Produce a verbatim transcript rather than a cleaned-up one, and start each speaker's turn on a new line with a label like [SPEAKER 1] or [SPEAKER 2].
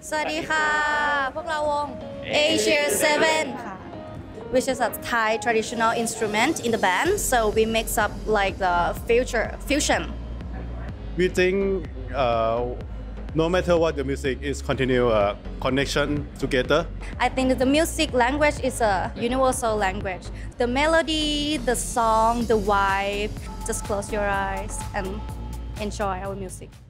[SPEAKER 1] สวัสดีค่ะ พวกเราวง Asia seven ค่ะ which is a Thai traditional instrument in the band. So we mix up like the future fusion.
[SPEAKER 2] We think uh, no matter what the music is, continue a connection together.
[SPEAKER 1] I think that the music language is a universal language. The melody, the song, the vibe. Just close your eyes and enjoy our music.